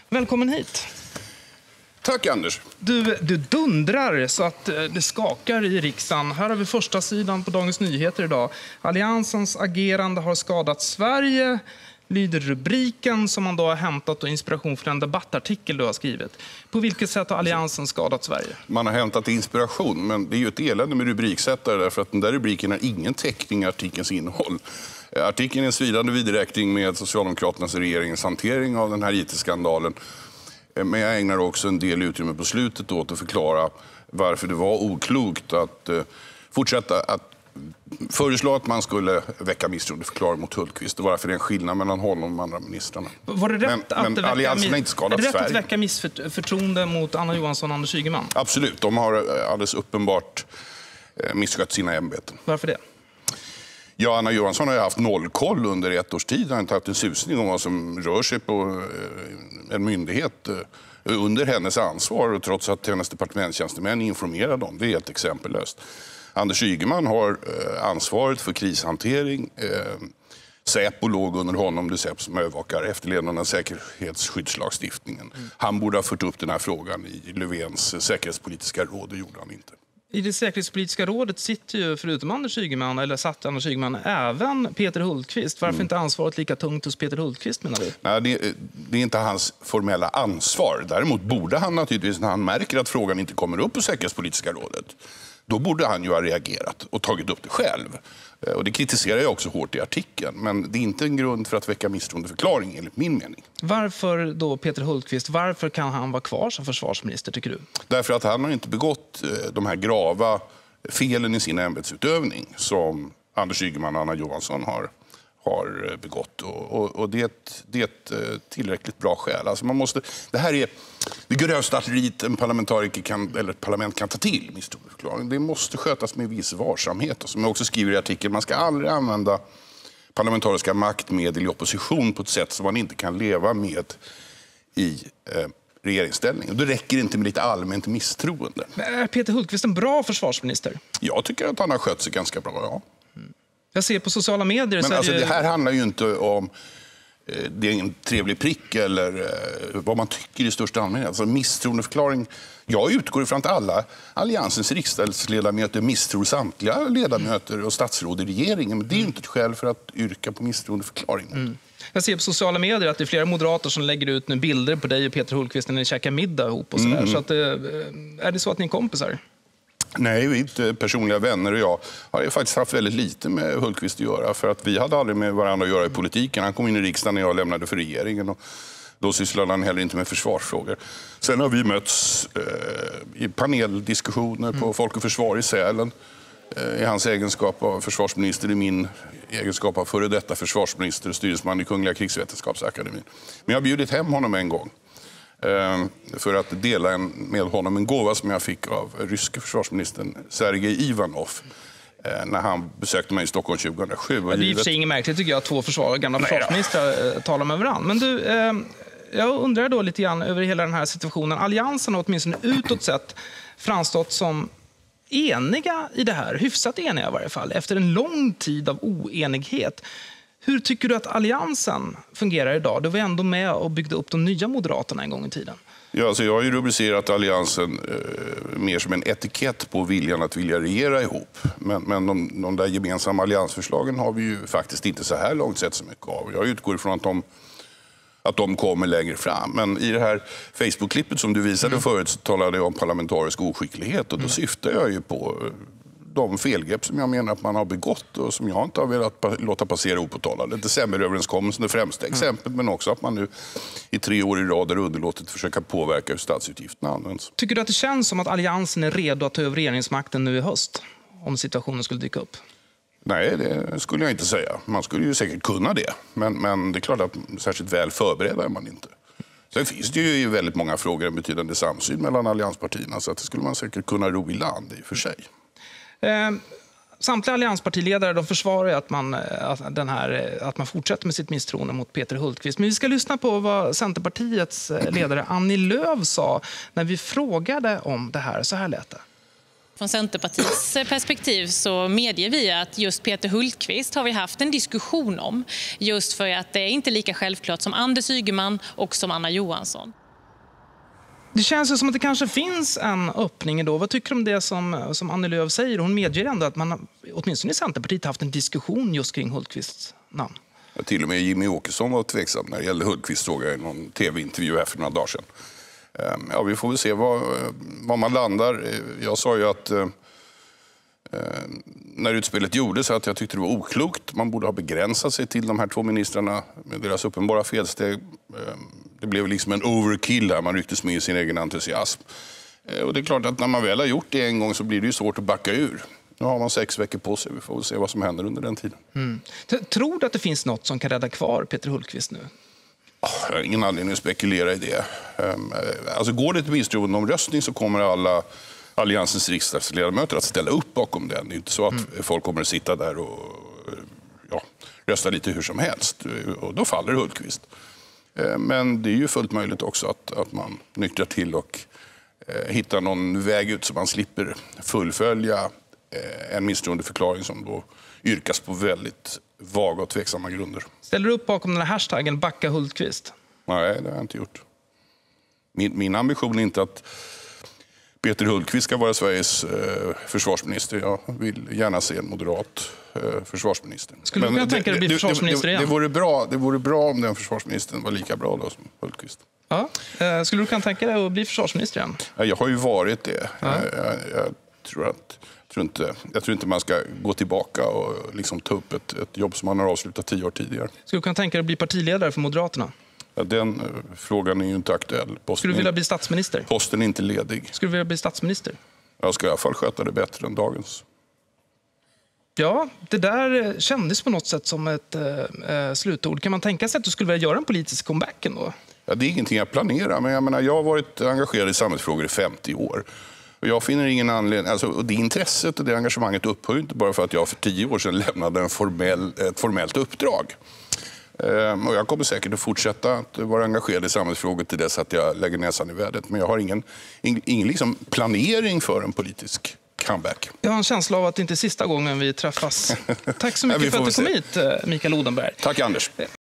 Välkommen hit. Tack Anders. Du dundrar så att det skakar i riksdagen. Här har vi första sidan på Dagens Nyheter idag. Alliansens agerande har skadat Sverige, lyder rubriken som man då har hämtat och inspiration från en debattartikel du har skrivit. På vilket sätt har Alliansen skadat Sverige? Man har hämtat inspiration, men det är ju ett elände med rubriksättare därför att den där rubriken har ingen täckning i artikelns innehåll. Artikeln är en svidande vidräkning med Socialdemokraternas regeringens hantering av den här IT-skandalen. Men jag ägnar också en del utrymme på slutet åt att förklara varför det var oklokt att fortsätta att föreslå att man skulle väcka misstroendeförklaring mot Hultqvist och varför det är en skillnad mellan honom och de andra ministrarna. Var det rätt men Alliansen har inte skadat Sverige. Är det rätt att väcka missförtroende mot Anna Johansson och Anders Ygeman? Absolut, de har alldeles uppenbart misskött sina ämbeten. Varför det? Ja, Anna Johansson har ju haft nollkoll under ett års tid. Han har inte haft en susning om vad som rör sig på en myndighet under hennes ansvar. Och trots att hennes departementstjänstemän informerade om det är helt exempellöst. Anders Ygeman har ansvaret för krishantering. Säpo låg under honom, det Säpo som övervakar efterlevnaden av säkerhetsskyddslagstiftningen. Han borde ha fört upp den här frågan i Löfvens säkerhetspolitiska råd, det gjorde han inte. I det säkerhetspolitiska rådet sitter ju förutom Anders Ygeman, eller satt Anders Ygeman, även Peter Hultqvist. Varför inte ansvaret lika tungt hos Peter Hultqvist, menar du? Nej, det är inte hans formella ansvar. Däremot borde han naturligtvis, när han märker att frågan inte kommer upp på säkerhetspolitiska rådet, då borde han ju ha reagerat och tagit upp det själv. Och det kritiserar jag också hårt i artikeln. Men det är inte en grund för att väcka misstroendeförklaring enligt min mening. Varför då Peter Hultqvist? Varför kan han vara kvar som försvarsminister, tycker du? Därför att han har inte begått de här grava felen i sin ämbetsutövning som Anders Ygeman och Anna Johansson har begått. Och det är ett tillräckligt bra skäl. Alltså det här är det grövsta artilleriet en parlamentariker eller ett parlament kan ta till, misstroendeförklaring. Det måste skötas med viss varsamhet. Och som jag också skriver i artikeln, man ska aldrig använda parlamentariska maktmedel i opposition på ett sätt som man inte kan leva med i regeringsställning. Och det räcker inte med lite allmänt misstroende. Men är Peter Hultqvist en bra försvarsminister? Jag tycker att han har skött sig ganska bra, ja. Jag ser på sociala medier... Men alltså, det här handlar ju inte om det är en trevlig prick eller vad man tycker i största allmänhet. Alltså misstroendeförklaring. Jag utgår ifrån att alla Alliansens riksdagsledamöter misstror samtliga ledamöter och statsråd i regeringen. Men det är ju inte ett skäl för att yrka på misstroendeförklaring. Jag ser på sociala medier att det är flera moderater som lägger ut nu bilder på dig och Peter Hultqvist när ni käkar middag ihop och sådär. Så att, är det så att ni är kompisar? Nej, vi är inte personliga vänner och jag har ju faktiskt haft väldigt lite med Hultqvist att göra för att vi hade aldrig med varandra att göra i politiken. Han kom in i riksdagen när jag lämnade för regeringen och då sysslade han heller inte med försvarsfrågor. Sen har vi mötts i paneldiskussioner på Folk och Försvar i Sälen i hans egenskap av försvarsminister, i min egenskap av före detta försvarsminister och styrelseman i Kungliga krigsvetenskapsakademin. Men jag har bjudit hem honom en gång för att dela med honom en gåva som jag fick av ryske försvarsministern Sergej Ivanov när han besökte mig i Stockholm 2007. Det är i och för sig inget märkligt tycker jag att två gamla försvarsministrar talar med varandra. Men du, jag undrar då lite grann över hela den här situationen. Alliansen har åtminstone utåt sett framstått som eniga i det här, hyfsat eniga i varje fall, efter en lång tid av oenighet. Hur tycker du att Alliansen fungerar idag? Du var ändå med och byggde upp de nya Moderaterna en gång i tiden. Ja, alltså jag har ju rubricerat Alliansen mer som en etikett på viljan att vilja regera ihop. Men de där gemensamma alliansförslagen har vi ju faktiskt inte så här långt sett så mycket av. Jag utgår ifrån att de kommer längre fram. Men i det här Facebook-klippet som du visade förut så talade jag om parlamentarisk oskicklighet och då syftar jag ju på de felgrepp som jag menar att man har begått och som jag inte har velat låta passera opåtalade. Decemberöverenskommelsen är det främsta exemplet, men också att man nu i 3 år i rad har underlåtit att försöka påverka hur statsutgifterna används. Tycker du att det känns som att Alliansen är redo att ta över regeringsmakten nu i höst om situationen skulle dyka upp? Nej, det skulle jag inte säga. Man skulle ju säkert kunna det, men det är klart att särskilt väl förberedda är man inte. Sen finns det ju i väldigt många frågor en betydande samsyn mellan allianspartierna så att det skulle man säkert kunna ro i land i och för sig. Samtliga allianspartiledare de försvarar att man fortsätter med sitt misstroende mot Peter Hultqvist. Men vi ska lyssna på vad Centerpartiets ledare Annie Lööf sa när vi frågade om det här. Så här lät det. Från Centerpartiets perspektiv så medger vi att just Peter Hultqvist har vi haft en diskussion om. Just för att det är inte lika självklart som Anders Ygeman och som Anna Johansson. Det känns ju som att det kanske finns en öppning då. Vad tycker du om det som Annie Lööf säger? Hon medger ändå att man åtminstone i Centerpartiet haft en diskussion just kring Hultqvists namn. Ja, till och med Jimmy Åkesson var tveksam när det gällde Hultqvists fråga i någon tv-intervju här för några dagar sedan. Ja, vi får väl se var man landar. Jag sa ju att när utspelet gjordes att jag tyckte det var oklokt. Man borde ha begränsat sig till de här två ministrarna med deras uppenbara felsteg. Det blev liksom en overkill här. Man rycktes med i sin egen entusiasm. Och det är klart att när man väl har gjort det en gång så blir det ju svårt att backa ur. Nu har man 6 veckor på sig. Vi får väl se vad som händer under den tiden. Tror du att det finns något som kan rädda kvar Peter Hultqvist nu? Jag har ingen anledning att spekulera i det. Alltså går det till misstroendeomröstning så kommer alla Alliansens riksdagsledamöter att ställa upp bakom den. Det är inte så att folk kommer att sitta där och rösta lite hur som helst. Och då faller Hultqvist. Men det är ju fullt möjligt också att man nyktrar till och hittar någon väg ut så man slipper fullfölja en misstroendeförklaring som då yrkas på väldigt vaga och tveksamma grunder. Ställer du upp bakom den här hashtaggen Backa Hultqvist? Nej, det har jag inte gjort. Min ambition är inte att Peter Hultqvist ska vara Sveriges försvarsminister. Jag vill gärna se en moderat försvarsminister. Skulle du kunna tänka dig att bli försvarsminister igen? Det vore bra om den försvarsministern var lika bra då som Hultqvist. Ja. Skulle du kunna tänka dig att bli försvarsminister igen? Ja, jag har ju varit det. Ja. Jag tror inte man ska gå tillbaka och liksom ta upp ett jobb som man har avslutat 10 år tidigare. Skulle du kunna tänka dig att bli partiledare för Moderaterna? Ja, den frågan är ju inte aktuell. Skulle du vilja bli statsminister? Posten är inte ledig. Skulle du vilja bli statsminister? Jag ska i alla fall sköta det bättre än dagens. Ja, det där kändes på något sätt som ett slutord. Kan man tänka sig att du skulle vilja göra en politisk comeback ändå? Ja, det är ingenting jag planerar, men jag har varit engagerad i samhällsfrågor i 50 år. Och jag finner ingen anledning, och det intresset och det engagemanget upphör inte bara för att jag för 10 år sedan lämnade ett formellt uppdrag. Och jag kommer säkert att fortsätta att vara engagerad i samhällsfrågor till dess att jag lägger näsan i vädret. Men jag har ingen liksom planering för en politisk comeback. Jag har en känsla av att det inte är sista gången vi träffas. Tack så mycket för att du kom hit, Mikael Odenberg. Tack, Anders.